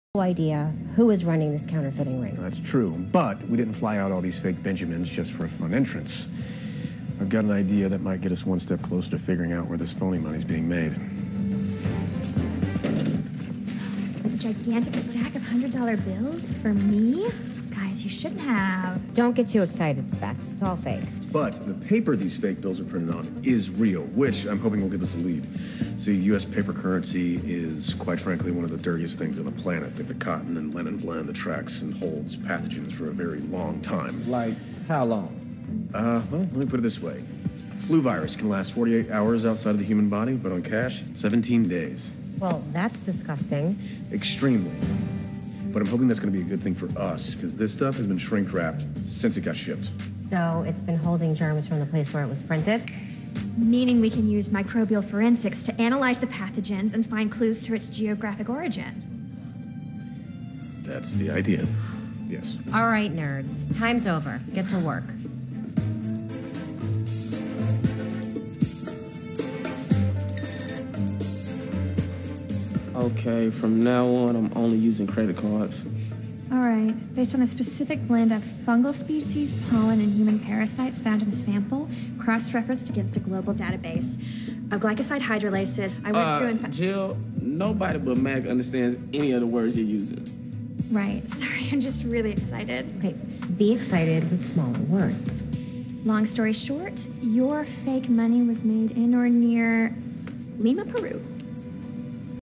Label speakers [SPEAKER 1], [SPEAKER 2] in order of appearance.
[SPEAKER 1] No idea who is running this counterfeiting ring.
[SPEAKER 2] That's true, but we didn't fly out all these fake Benjamins just for a fun entrance. I've got an idea that might get us one step closer to figuring out where this phony money's being made.
[SPEAKER 3] A gigantic stack of $100 bills for me? Guys, you shouldn't have.
[SPEAKER 1] Don't get too excited, Specs. It's all fake.
[SPEAKER 2] But the paper these fake bills are printed on is real, which I'm hoping will give us a lead. See, U.S. paper currency is, quite frankly, one of the dirtiest things on the planet. The cotton and linen blend attracts and holds pathogens for a very long time.
[SPEAKER 4] Like, how long?
[SPEAKER 2] Well, let me put it this way. Flu virus can last 48 hours outside of the human body, but on cash, 17 days.
[SPEAKER 1] Well, that's disgusting.
[SPEAKER 2] Extremely. But I'm hoping that's going to be a good thing for us, because this stuff has been shrink-wrapped since it got shipped.
[SPEAKER 1] So it's been holding germs from the place where it was printed?
[SPEAKER 3] Meaning we can use microbial forensics to analyze the pathogens and find clues to its geographic origin.
[SPEAKER 2] That's the idea. Yes.
[SPEAKER 1] All right, nerds. Time's over. Get to work.
[SPEAKER 4] Okay, from now on, I'm only using credit cards.
[SPEAKER 3] All right, based on a specific blend of fungal species, pollen, and human parasites found in the sample, cross-referenced against a global database of glycoside hydrolases, I went through and...
[SPEAKER 4] Jill, nobody but Mac understands any of the words you're using.
[SPEAKER 3] Right, sorry, I'm just really excited.
[SPEAKER 1] Okay, be excited with smaller words.
[SPEAKER 3] Long story short, your fake money was made in or near Lima, Peru.